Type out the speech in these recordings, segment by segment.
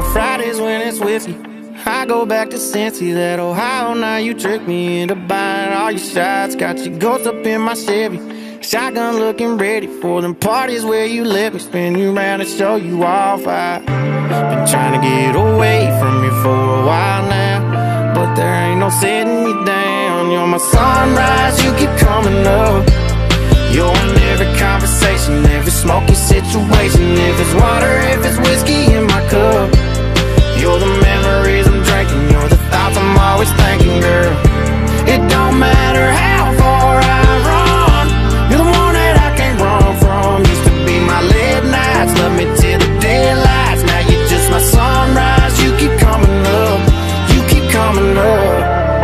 Fridays when it's whiskey, I go back to Cincy, that Ohio. Now you tricked me into buying all your shots. Got your ghost up in my Chevy, shotgun looking ready for them parties where you let me spin you around and show you off. I've been trying to get away from you for a while now, but there ain't no setting me down. You're my sunrise, you keep coming up. You're in every conversation, every smoky situation. If it's water, if it's whiskey in my cup, you're the memories I'm drinking, you're the thoughts I'm always thinking, girl. It don't matter how far I run, you're the one that I can't run from. Used to be my late nights, love me till the daylights. Now you're just my sunrise, you keep coming up. You keep coming up.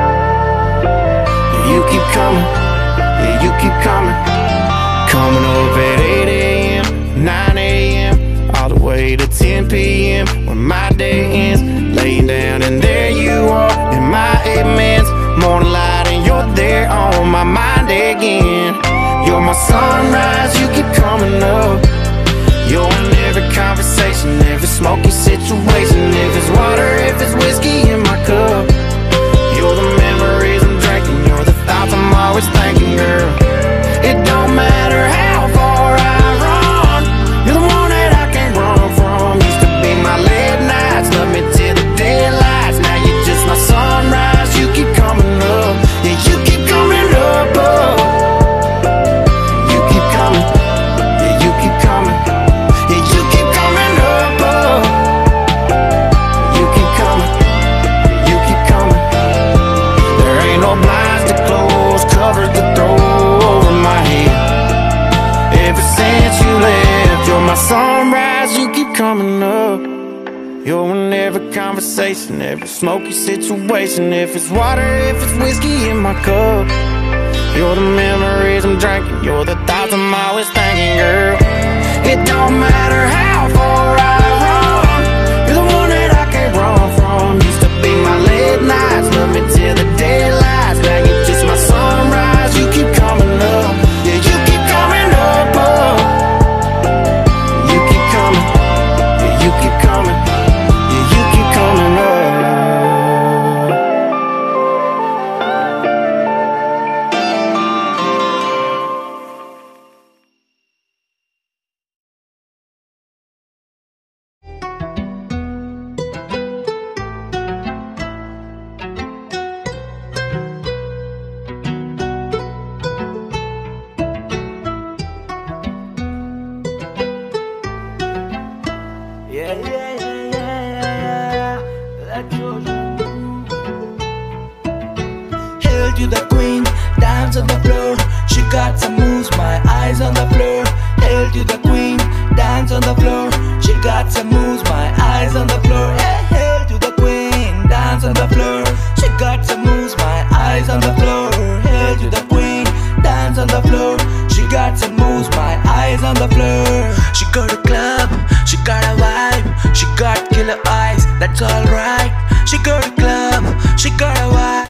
You keep coming, yeah, you keep coming. Coming up at 8 a.m., 9 a.m., all the way to 10 p.m. when my day ends. Laying down and there you are in my amens. Morning light and you're there on my mind again. You're my sunrise, you keep coming up. You're in every conversation, every smoky situation. If it's water, if it's whiskey in my cup, you're the memories I'm drinking, you're the thoughts I'm always thinking, girl. It don't matter how far I run, you're the one that I can't run from. Used to be my late nights, love me till the daylights. Now you're just my sunrise, you keep coming up. Yeah, you keep coming up, oh. You keep coming, yeah, you keep coming. Yeah, you keep coming up, oh. You keep coming, you keep coming. There ain't no blinds to close, covers to throw over my head. Ever since you left, you're my sunrise, you keep coming up. You're in every conversation, every smoky situation. If it's water, if it's whiskey in my cup, you're the memories I'm drinking, you're the thoughts I'm always thinking, girl. It don't matter how far I run, you're the one that I can't run from. Used to be my late nights, love me till the daylights. Now you're just my sunrise, you keep coming up. Yeah, you keep coming up, oh. You keep coming, yeah, you keep coming. Yeah, you keep coming up. Yeah, yeah, yeah, yeah, yeah. Let's go. Hail to the queen, dance on the floor. She got some moves, my eyes on the floor. Hail to the queen, dance on the floor. She got some moves, my eyes on the floor. Hey, hail to the queen, dance on the floor. She got some moves, my eyes on the floor. Hail to the queen, dance on the floor. She got some moves, my eyes on the floor. She got a club, she got a vibe, she got killer eyes, that's alright. She got a club, she got a vibe.